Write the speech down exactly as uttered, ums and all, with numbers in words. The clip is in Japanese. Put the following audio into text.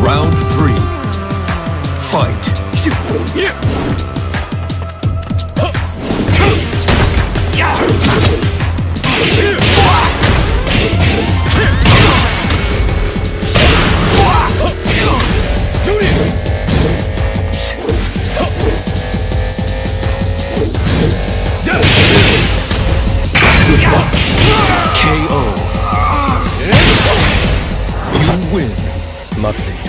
Round three. Fight. K O. You win. 待っている。